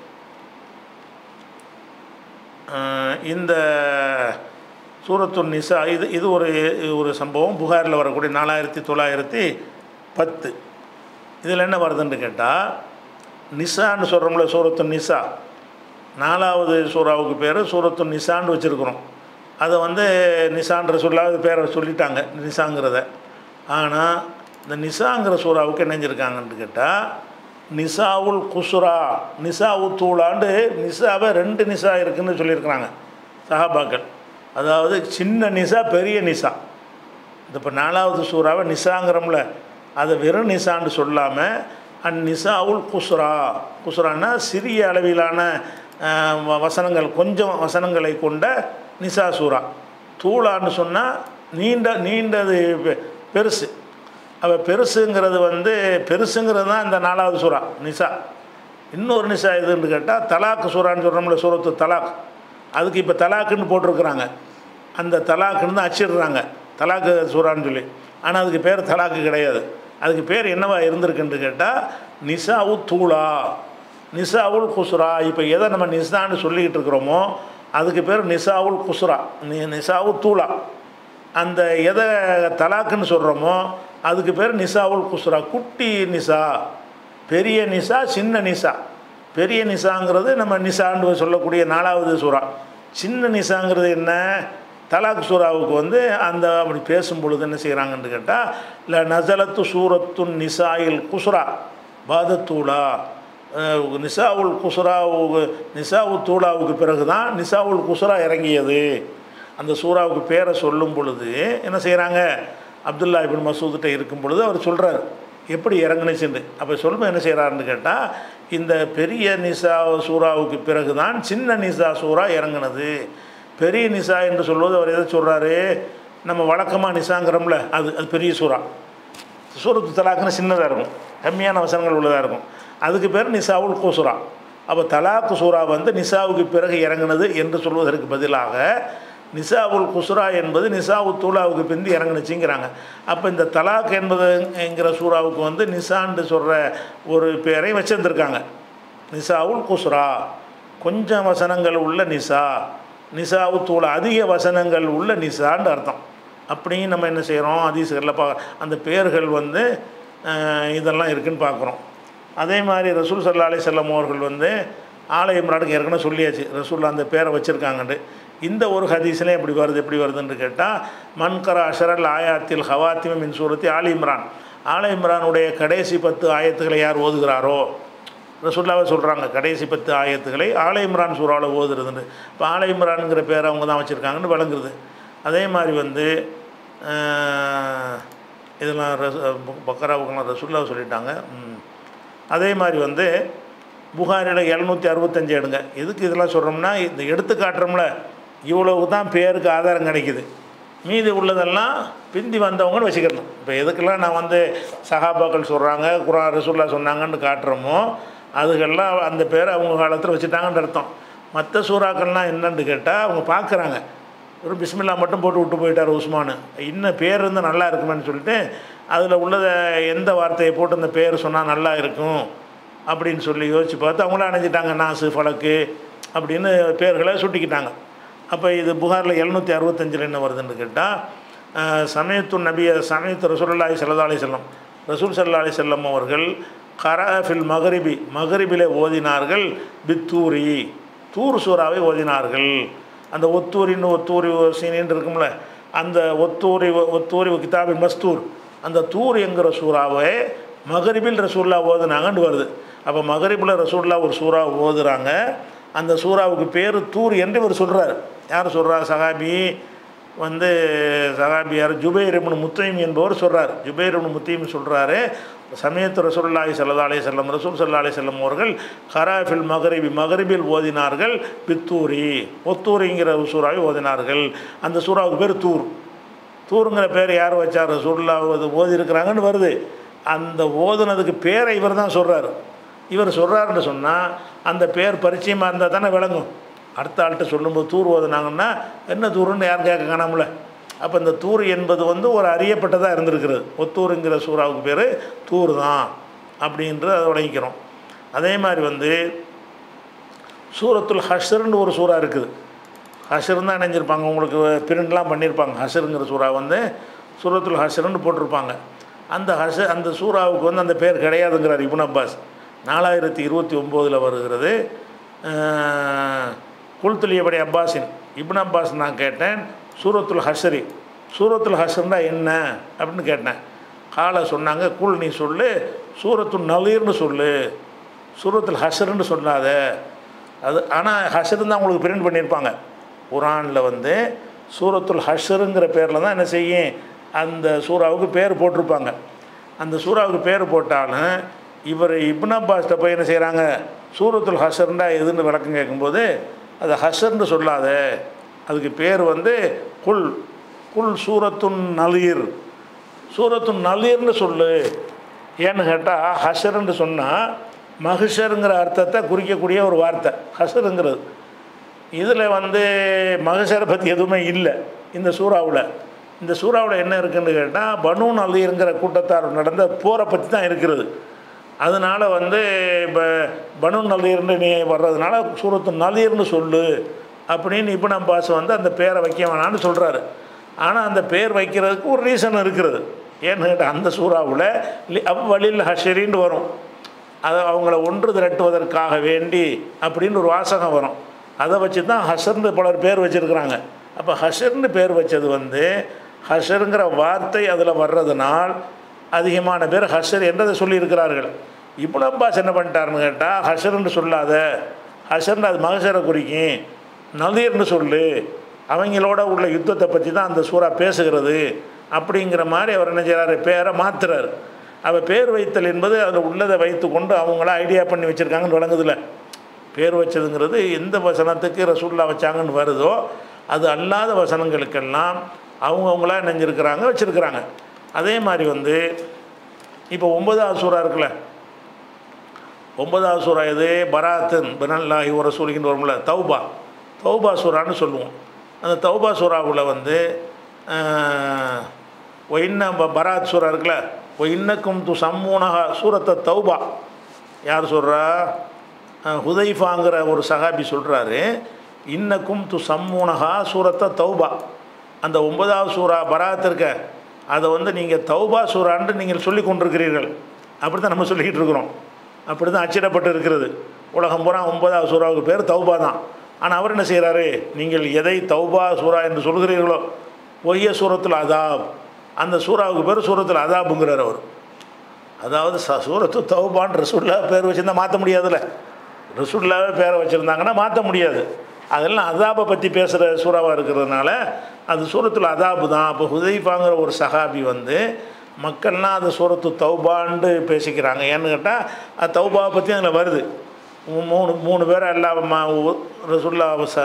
இந்த சூரத்துன் நிசா இது இது ஒரு ஒரு சம்பவம் புகாரில் வரக்கூடிய நாலாயிரத்தி தொள்ளாயிரத்தி பத்து. இதில் என்ன வருதுன்னு கேட்டால், நிசான்னு சொல்கிறோம்ல, சூரத்துன் நிசா, நாலாவது சூறாவுக்கு பேர் சூரத்துன் நிசான்னு வச்சுருக்குறோம். அதை வந்து நிசான்ற சொல்லாத பேரை சொல்லிட்டாங்க நிசாங்கிறத. ஆனால் இந்த நிசாங்கிற சூறாவுக்கு என்னஞ்சிருக்காங்கன்னு கேட்டால், நிசாவுல் குசுரா, நிசாவு தூளாண்டு நிசாவை ரெண்டு நிசா இருக்குதுன்னு சொல்லியிருக்கிறாங்க சஹாபாக்கள். அதாவது சின்ன நிசா, பெரிய நிசா. இந்த இப்போ நாலாவது சூறாவை நிசாங்கிறோம்ல, அதை வெறும் நிசான்னு சொல்லாமல் அந் நிசாவுல் குசுரா, குசுரான்னா சிறிய அளவிலான வசனங்கள், கொஞ்சம் வசனங்களை கொண்ட நிசா சூறா. தூளான்னு சொன்னால் நீண்ட நீண்டது பெருசு. அவள் பெருசுங்கிறது வந்து பெருசுங்கிறது தான் இந்த நாலாவது சூறா நிசா. இன்னொரு நிசா எதுன்னு கேட்டால் தலாக்கு சூறான்னு சொல்கிறோம்ல, சூரத்து தலாக். அதுக்கு இப்போ தலாக்குன்னு போட்டிருக்கிறாங்க. அந்த தலாக்குன்னு தான் அச்சிடுறாங்க தலாக்கு சூறான்னு சொல்லி. ஆனால் அதுக்கு பேர் தலாக்கு கிடையாது. அதுக்கு பேர் என்னவா இருந்திருக்குன்னு கேட்டால் நிசாவு தூளா, நிசாவுல் குசுரா. இப்போ எதை நம்ம நிசான்னு சொல்லிக்கிட்டு இருக்கிறோமோ அதுக்கு பேர் நிசாவுல் குசுரா, நி நிசாவு தூளா. அந்த எதை தலாக்குன்னு சொல்கிறோமோ அதுக்கு பேர் நிசாவுல் குசுரா. குட்டி நிசா, பெரிய நிசா, சின்ன நிசா. பெரிய நிசாங்கிறது நம்ம நிசான்னு சொல்லக்கூடிய நாலாவது சூறா. சின்ன நிசாங்கிறது என்ன, தலாக் சூறாவுக்கு வந்து அந்த அப்படி பேசும் பொழுது என்ன செய்கிறாங்கன்னு கேட்டால், இல்லை நசலத்து சூரத்துன் நிசாயில் குசுரா பாதத்தூளா, நிசாவுல் குசுராவுக்கு நிசாவு தூளாவுக்கு பிறகு தான் நிசாவுல் குசுரா இறங்கியது. அந்த சூறாவுக்கு பேரை சொல்லும் பொழுது என்ன செய்கிறாங்க, அப்துல்லா இப்னு மசூத்கிட்ட இருக்கும் பொழுது அவர் சொல்கிறார் எப்படி இறங்குனுச்சுன்னு. அப்போ சொல்லும்போது என்ன செய்கிறாருன்னு கேட்டால், இந்த பெரிய நிசா சூறாவுக்கு பிறகு தான் சின்ன நிசா சூறா இறங்குனது. பெரிய நிசா என்று சொல்வது அவர் எதை சொல்கிறாரு, நம்ம வழக்கமாக நிசாங்கிறோம்ல, அது அது பெரிய சூறா. சூரத்து தலாக்குன்னு சின்னதாக இருக்கும், கம்மியான வசனங்கள் உள்ளதாக இருக்கும். அதுக்கு பேர் நிசாவுல் குசுரா. அப்போ தலாக்கு சூறா வந்து நிசாவுக்கு பிறகு இறங்குனது என்று சொல்வதற்கு பதிலாக நிசாவுல் குசுரா என்பது நிசாவு தூளாவுக்கு பிந்தி இறங்குனுச்சுங்கிறாங்க. அப்போ இந்த தலாக் என்பதுங்கிற சூறாவுக்கு வந்து நிசான்னு சொல்கிற ஒரு பேரை வச்சுருந்துருக்காங்க. நிசாவுல் குசுரா, கொஞ்சம் வசனங்கள் உள்ள நிசா, நிசாவு தூளா அதிக வசனங்கள் உள்ள நிசான்னு அர்த்தம். அப்படியும் நம்ம என்ன செய்கிறோம், ஹதீஸ்களில் பா அந்த பேர்கள் வந்து இதெல்லாம் இருக்குதுன்னு பார்க்குறோம். அதே மாதிரி ரசூல் ஸல்லல்லாஹு அலைஹி வஸல்லம் அவர்கள் வந்து ஆல இம்ரானுக்கு ஏற்கனவே சொல்லியாச்சு ரசூல் அந்த பேரை வச்சுருக்காங்கன்ட்டு. இந்த ஒரு ஹதீஸ்லேயே எப்படி வருது எப்படி வருதுன்னு கேட்டால், மன்கரா அஷரல் ஆயாத்தில் ஹவாத்திம மின் சூரத்தி ஆல இம்ரான், ஆல இம்ரானுடைய கடைசி பத்து ஆயத்துக்களை யார் ஓதுகிறாரோ, ரசூலுல்லாஹ் சொல்கிறாங்க கடைசி பத்து ஆயத்துக்களை ஆல இம்ரான் சூறாவில் ஓதுறதுன்னு. இப்போ ஆல இம்ரானுங்கிற பேரை அவங்க தான் வச்சுருக்காங்கன்னு விளங்குறது. அதே மாதிரி வந்து இதெல்லாம் ரச பக்கராவுக்கெல்லாம் ரசூலுல்லாஹ் சொல்லிட்டாங்க. அதே மாதிரி வந்து புகாரில் எழுநூற்றி அறுபத்தஞ்சு எடுங்க. எதுக்கு இதெல்லாம் சொல்கிறோம்னா, இந்த எடுத்து காட்டுறோம்ல, இவ்வளவு தான் பேருக்கு ஆதாரம் கிடைக்குது. மீதி உள்ளதெல்லாம் பிந்தி வந்தவங்கன்னு வச்சுக்கணும். இப்போ எதுக்கெல்லாம் நான் வந்து சஹாபாக்கள் சொல்கிறாங்க குர்ஆன் ரசூலுல்லாஹ் சொன்னாங்கன்னு காட்டுறோமோ அதுக்கெல்லாம் அந்த பேரை அவங்க காலத்தில் வச்சுட்டாங்கன்னு அர்த்தம். மற்ற சூறாக்கள்லாம் என்னன்னு கேட்டால் அவங்க பார்க்குறாங்க, ஒரு பிஸ்மில்லா மட்டும் போட்டு விட்டு போயிட்டார் உஸ்மானு, இன்னும் பேர் இருந்தால் நல்லா இருக்குமேன்னு சொல்லிட்டு அதில் உள்ளதை எந்த வார்த்தையை போட்டு அந்த பேர் சொன்னால் நல்லா இருக்கும் அப்படின்னு சொல்லி யோசித்து பார்த்து அவங்களும் அணைஞ்சிட்டாங்க, நாசு ஃபலக்கு அப்படின்னு பேர்களை சுட்டிக்கிட்டாங்க. அப்போ இது புகாரில் எழுநூற்றி அறுபத்தஞ்சில் என்ன வருதுன்னு கேட்டால், சமயத்து நபிய சமயத்து ரசூலுல்லாஹி ஸல்லல்லாஹு அலைஹி வஸல்லம் ரசூல் ஸல்லல்லாஹு அலைஹி வஸல்லம் அவர்கள் கராஃபில் மகரிபி மகரிபிலே ஓதினார்கள், பித்தூரி தூர் சூறாவை ஓதினார்கள். அந்த ஒத்தூரின்னு ஒத்தூரி சீனின்னு இருக்கும்ல, அந்த ஒத்தூரி ஒத்தூரி கிதாபின் மஸ்தூர், அந்த தூர் என்கிற சூறாவை மகரிபில் ரசூல்லா ஓதுனாங்கன்னு வருது. அப்போ மகரிபில் ரசூல்லா ஒரு சூறா ஓதுறாங்க, அந்த சூறாவுக்கு பேர் தூர் என்று இவர் சொல்கிறார். யார் சொல்கிறா, சஹாபி வந்து சஹாபி யார், ஜுபைர் இப்னு முத்தைம் என்பவர் சொல்கிறார். ஜுபைர் இப்னு முத்தைம் சொல்கிறாரு, சமயத்து ரசூலுல்லாஹி ஸல்லல்லாஹு அலைஹி வஸல்லம் ரசூல் ஸல்லல்லாஹு அலைஹி வஸல்லம் அவர்கள் கராஃபில் மகரிபி மகரிபில் ஓதினார்கள், பித்தூரி ஒத்தூரிங்கிற சூறாவை ஓதினார்கள். அந்த சூறாவுக்கு பேர் தூர். தூருங்கிற பேர் யார் வச்சார், ரசூலுல்லாஹ் ஓதி இருக்கிறாங்கன்னு வருது. அந்த ஓதுனதுக்கு பேரை இவர் தான் சொல்கிறார். இவர் சொல்கிறாருன்னு சொன்னால் அந்த பேர் பரிச்சயமாக இருந்தால் தானே விளங்கும். அடுத்த ஆள்கிட்ட சொல்லும்போது தூர் ஓதுனாங்கன்னா என்ன தூருன்னு யாரும் கேட்க காணாமல. அப்போ இந்த தூர் என்பது வந்து ஒரு அறியப்பட்டதாக இருந்திருக்கிறது. ஒத்தூருங்கிற சூறாவுக்கு பேர் தூர் தான் அப்படின்றது அதை விளங்கிக்கிறோம். அதே மாதிரி வந்து சூரத்துல் ஹஷ்ர்னு ஒரு சூறா இருக்குது. ஹஷ்ர் தான் இணைஞ்சிருப்பாங்க, உங்களுக்கு பிரிண்ட்லாம் பண்ணியிருப்பாங்க. ஹஷ்ருங்கிற சூறா வந்து சூரத்துல் ஹஷ்ர்னு போட்டிருப்பாங்க. அந்த ஹஷ அந்த சூறாவுக்கு வந்து அந்த பேர் கிடையாதுங்கிறார் இப்னு அப்பாஸ். நாலாயிரத்தி இருபத்தி ஒம்போதில் வருகிறது. குல்துலியபடி அப்பாஸின் இப்னு அப்பாஸ் நான் கேட்டேன் சூரத்துல் ஹஷ்ரி சூரத்துல் ஹஷ்ர்னா என்ன அப்படின்னு கேட்டேன். காலை சொன்னாங்க, குல் நீ சொல்லு சூரத்துல் நலீர்னு சொல்லு, சூரத்துல் ஹஷ்ருன்னு சொல்லாத. அது ஆனால் ஹஷ்ரு தான் உங்களுக்கு பிரிண்ட் பண்ணியிருப்பாங்க. குரானில் வந்து சூரத்துல் ஹஷ்ருங்கிற பேரில் தான் என்ன செய்யும் அந்த சூறாவுக்கு பேர் போட்டிருப்பாங்க. அந்த சூறாவுக்கு பேர் போட்டாலும் இவர் இப்னு அப்பாஸ்கிட்ட போய் என்ன செய்கிறாங்க, சூரத்துல் ஹஷ்ர்னா எதுன்னு விளக்கம் கேட்கும்போது அது ஹஷ்ர்னு சொல்லாத, அதுக்கு பேர் வந்து குல் குல் சூரத்துன் நலீர் சூரத்துன் நலீர்னு சொல்லு. ஏன்னு கேட்டால் ஹஷ்ருன்னு சொன்னால் மகிஷருங்கிற அர்த்தத்தை குறிக்கக்கூடிய ஒரு வார்த்தை ஹஷ்ருங்கிறது. இதில் வந்து மகிஷரை பற்றி எதுவுமே இல்லை இந்த சூறாவில். இந்த சூறாவில் என்ன இருக்குதுன்னு கேட்டால் பனு நலீருங்கிற கூட்டத்தார் நடந்த போரை பற்றி தான் இருக்கிறது. அதனால் வந்து இப்போ பனு நலீர்னு நீ வர்றதுனால சூரத்து நலீர்னு சொல்லு அப்படின்னு இப்னு அப்பாஸ் வந்து அந்த பேரை வைக்க வேணான்னு சொல்கிறாரு. ஆனால் அந்த பேர் வைக்கிறதுக்கு ஒரு ரீசன் இருக்கிறது. ஏன்னு கேட்டால் அந்த சூறாவில் அவ்வளில் ஹஷரின்னு வரும், அதை அவங்கள ஒன்று திரட்டுவதற்காக வேண்டி அப்படின்னு ஒரு வாசகம் வரும். அதை வச்சு தான் ஹஷர்னு பலர் பேர் வச்சுருக்கிறாங்க. அப்போ ஹஷர்னு பேர் வச்சது வந்து ஹஷருங்கிற வார்த்தை அதில் வர்றதுனால் அதிகமான பேர் ஹஷர் என்றதை சொல்லியிருக்கிறார்கள். இப்னு அப்பாஸ் என்ன பண்ணிட்டாருன்னு கேட்டால் ஹஷர்ன்னு சொல்லாத, ஹஷர்னு அது மகசரை குறிக்கும், நலீர்னு சொல்லு, அவங்களோட உள்ள யுத்தத்தை பற்றி தான் அந்த சூறா பேசுகிறது அப்படிங்கிற மாதிரி அவர் என்ன செய்கிறாரு, பேரை மாற்றுறாரு. அவள் பேர் வைத்தல் என்பது அதில் உள்ளதை வைத்து கொண்டு அவங்கள ஐடியா பண்ணி வச்சுருக்காங்கன்னு வழங்குதில்ல. பேர் வச்சதுங்கிறது எந்த வசனத்துக்கு ரசூல்லா வச்சாங்கன்னு வருதோ அது அல்லாத வசனங்களுக்கெல்லாம் அவங்கவுங்களா நினைஞ்சிருக்கிறாங்க வச்சுருக்கிறாங்க. அதே மாதிரி வந்து இப்போ ஒன்பதாவது சூறா இருக்குல்ல, ஒன்பதாவது சூறா இது பராத்தன் பினல்லாஹி வ ரசூலின்னு வரும்ல, தௌபா தௌபா சூறான்னு சொல்லுவோம். அந்த தௌபா சூறாவில் வந்து ஒன்ன பராத் சூறா இருக்குல்ல, ஒ இன்னக்கும் து சம்மூனஹா சூரத்தை தௌபா யார் சொல்கிறா, ஹுதைஃபாங்கிற ஒரு சஹாபி சொல்கிறாரு, இன்னக்கும் து சம்மூனஹா சூரத்தை தௌபா. அந்த ஒன்பதாவது சூறா பராத் இருக்க அதை வந்து நீங்கள் தௌபா சூறான்னு நீங்கள் சொல்லி கொண்டிருக்கிறீர்கள். அப்படி தான் நம்ம சொல்லிக்கிட்டு இருக்கிறோம். அப்படி தான் அச்சிடப்பட்டு இருக்கிறது. உலகம் பூரா ஒன்பதாவது சூறாவுக்கு பேர் தௌபா தான். ஆனால் அவர் என்ன செய்கிறாரு, நீங்கள் எதை தௌபா சூறா என்று சொல்கிறீர்களோ ஒய்ய சூரத்துல் அதாப், அந்த சூறாவுக்கு பேர் சூரத்துல் அதாபுங்கிறார் அவர். அதாவது ச சூரத்து தௌபான்னு ரசூல்லா பேர் வச்சுருந்தா மாற்ற முடியாதுல்ல. ரசூல்லாவே பேரை வச்சுருந்தாங்கன்னா மாற்ற முடியாது. அதெல்லாம் அதாபை பற்றி பேசுகிற சூறாவாக இருக்கிறதுனால அது சூரத்துல் அதாபு தான். அப்போ ஹுதைஃபாங்கிற ஒரு சஹாபி வந்து மக்கள்லாம் அது சூரத்து தௌபான்னு பேசிக்கிறாங்க. ஏன்னு கேட்டால் அது தௌபாவை பற்றி அதில் வருது. மூணு மூணு பேரை எல்லாம் ரசூல்லா ச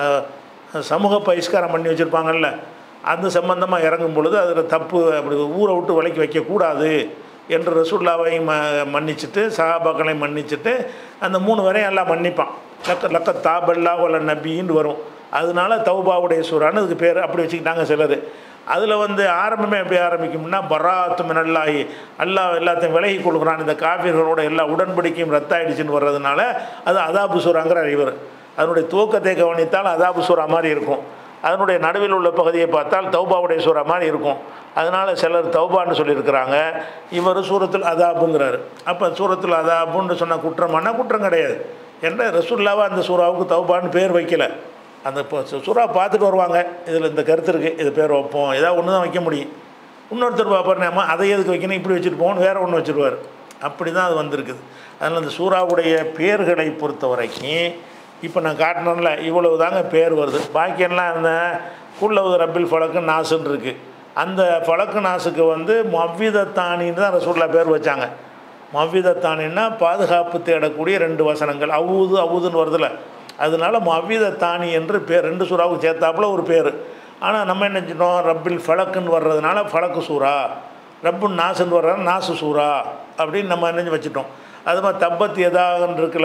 சமூக பகிஷ்காரம் பண்ணி வச்சுருப்பாங்கல்ல, அந்த சம்பந்தமாக இறங்கும் பொழுது அதில் தப்பு அப்படி ஊரை விட்டு விலைக்கு வைக்கக்கூடாது என்று ரசூல்லாவை ம மன்னிச்சுட்டு சஹாபாக்களை மன்னிச்சுட்டு அந்த மூணு வரையும் எல்லாம் மன்னிப்பான். லக்க லக்க தாபல்லா உள்ள நபின்னு வரும். அதனால தௌபாவுடைய சூறான்னு அதுக்கு பேர் அப்படி வச்சுக்கிட்டாங்க சிலர். அதில் வந்து ஆரம்பமே எப்படி ஆரம்பிக்கும்னா பராத்து மினல்லாஹி, அல்லாஹ் எல்லாத்தையும் விலகி கொடுக்குறான், இந்த காஃபிர்களோட எல்லா உடன்படிக்கையும் ரத்தாயிடுச்சுன்னு வர்றதுனால அது அதாபு சூறாங்கிற இவர். அதனுடைய துவக்கத்தை கவனித்தால் அதாபு சூறா மாதிரி இருக்கும், அதனுடைய நடுவில் உள்ள பகுதியை பார்த்தால் தௌபாவுடைய சூறா மாதிரி இருக்கும். அதனால் சிலர் தௌபான்னு சொல்லியிருக்கிறாங்க, இவர் சூரத்துல் அதாபுங்கிறார். அப்போ சூரத்துல் அதாபுன்னு சொன்ன குற்றமானா குற்றம் கிடையாது. என்ற ரசூல்லாவை அந்த சூறாவுக்கு தௌபான்னு பேர் வைக்கல. அந்த இப்போ சூறா பார்த்துட்டு வருவாங்க, இதில் இந்த கருத்து இருக்குது, இது பேர் வைப்போம், ஏதாவது ஒன்று தான் வைக்க முடியும். இன்னொருத்தர் பார்ப்பார், நம்ம அதை எதுக்கு வைக்கணும், இப்படி வச்சுட்டு போகணும், வேறு ஒன்று வச்சுருவார். அப்படி தான் அது வந்திருக்குது. அதனால் அந்த சூறாவுடைய பேர்களை பொறுத்த வரைக்கும் இப்போ நான் காட்டினோம்ல இவ்வளவு தாங்க பேர் வருது. பாக்கியெல்லாம் அந்த குல்லவு ரப்பில் ஃபலக்கு நாசுன்னு இருக்குது. அந்த ஃபலக்கு நாசுக்கு வந்து மவ்விதத்தானின்னு தான் ரசூல்லா பேர் வச்சாங்க. மவ்விதத்தானின்னா பாதுகாப்பு தேடக்கூடிய ரெண்டு வசனங்கள், அவுது அவுதுன்னு வருதில்ல, அதனால மவ்விதத்தானி என்று பேர் ரெண்டு சூறாவுக்கு சேர்த்தாப்புல ஒரு பேர். ஆனால் நம்ம என்ன செஞ்சோம், ரப்பில் ஃபலக்குன்னு வர்றதுனால ஃபலக்கு சூறா, ரப்பு நாசுன்னு வர்றதுனால நாசு சூறா அப்படின்னு நம்ம என்ன வச்சுட்டோம். அது மாதிரி தப்பத் எதாகன்னு இருக்குல்ல,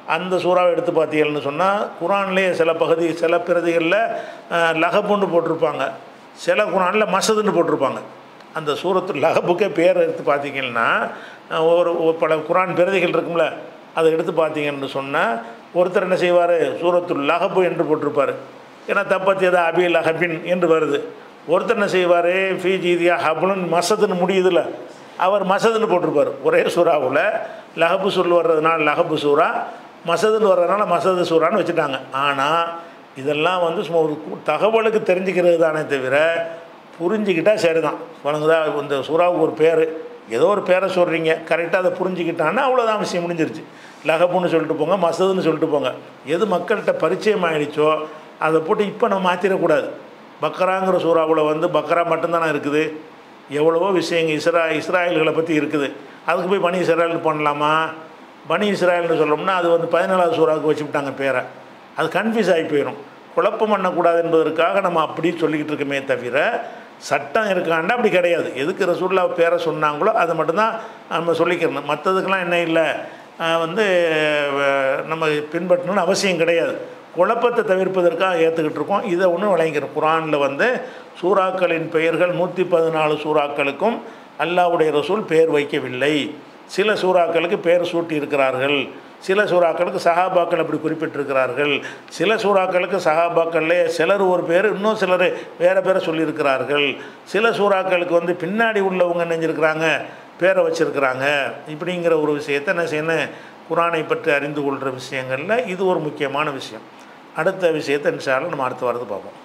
அந்த சூறாவை எடுத்து பார்த்தீங்கன்னு சொன்னால் குரான்லேயே சில பகுதி சில பிரதிகளில் லஹபுன்னு போட்டிருப்பாங்க, சில குரானில் மசதுன்னு போட்டிருப்பாங்க. அந்த சூரத்து லஹபுக்கே பேர் எடுத்து பார்த்தீங்கன்னா ஒரு பல குரான் பிரதிகள் இருக்கும்ல, அதை எடுத்து பார்த்தீங்கன்னு சொன்னால் ஒருத்தர் என்ன செய்வார், சூரத்து லஹபு என்று போட்டிருப்பார். ஏன்னா தப்பத்தியதா அபி லஹபின் என்று வருது. ஒருத்தர் என்ன செய்வார், ஃபி ஜீதியா ஹபுன்னு மசதுன்னு முடியுதுல, அவர் மசதுன்னு போட்டிருப்பார். ஒரே சூறாவில் லஹபு சொல் வர்றதுனால லஹபு சூறா, மசதுன்னு வர்றதுனால மசது சூறான்னு வச்சுட்டாங்க. ஆனால் இதெல்லாம் வந்து சும்மா ஒரு தகவலுக்கு தெரிஞ்சுக்கிறது தானே தவிர புரிஞ்சுக்கிட்டால் சரி தான். வணங்குதா, இந்த சூறாவுக்கு ஒரு பேர், ஏதோ ஒரு பேரை சொல்கிறீங்க, கரெக்டாக அதை புரிஞ்சுக்கிட்டான்னா அவ்வளோதான் விஷயம் முடிஞ்சிருச்சு. லஹபுன்னு சொல்லிட்டு போங்க, மசதுன்னு சொல்லிட்டு போங்க. எது மக்கள்கிட்ட பரிச்சயம் ஆகிடுச்சோ அதை போட்டு இப்போ நம்ம மாற்றிடக்கூடாது. பக்கராங்கிற சூறாவில் வந்து பக்கரா மட்டும்தானே இருக்குது, எவ்வளவோ விஷயங்கள் இஸ்ரா இஸ்ராயல்களை பற்றி இருக்குது. அதுக்கு போய் பனி இஸ்ராயல் பண்ணலாமா? பனி இஸ்ராயல்னு சொல்லணும்னா அது வந்து பதினேழாவது சூறாவுக்கு வச்சுவிட்டாங்க பேரை. அது கன்ஃபியூஸ் ஆகி போயிடும். குழப்பம் பண்ணக்கூடாது என்பதற்காக நம்ம அப்படி சொல்லிக்கிட்டு இருக்கோமே தவிர சட்டம் இருக்காண்டா அப்படி கிடையாது. எதுக்கு ரசூல்லா பேரை சொன்னாங்களோ அதை மட்டும்தான் நம்ம சொல்லிக்கிறணும். மற்றதுக்கெலாம் என்ன இல்லை வந்து நம்ம பின்பற்றணும்னு அவசியம் கிடையாது. குழப்பத்தை தவிர்ப்பதற்காக ஏற்றுக்கிட்டு இருக்கோம். இதை ஒன்றும் வழங்கிக்கிறோம். குரானில் வந்து சூறாக்களின் பெயர்கள் நூற்றி பதினாலு சூறாக்களுக்கும் அல்லாஹ்வுடைய ரசூல் பெயர் வைக்கவில்லை. சில சூறாக்களுக்கு பெயர் சூட்டி இருக்கிறார்கள், சில சூறாக்களுக்கு சஹாபாக்கள் அப்படி குறிப்பிட்டிருக்கிறார்கள், சில சூறாக்களுக்கு சஹாபாக்கள்லே சிலர் ஒரு பேர், இன்னும் சிலர் வேறு பேரை சொல்லியிருக்கிறார்கள், சில சூறாக்களுக்கு வந்து பின்னாடி உள்ளவங்க நினைஞ்சிருக்கிறாங்க பேரை வச்சுருக்கிறாங்க. இப்படிங்கிற ஒரு விஷயத்தை என்ன செய்யணும், குரானை பற்றி அறிந்து கொள்கிற விஷயங்களில் இது ஒரு முக்கியமான விஷயம். அடுத்த விஷயத்தை இன்ஷா அல்லாஹ் நம்ம அடுத்த வாரத்தை பார்ப்போம்.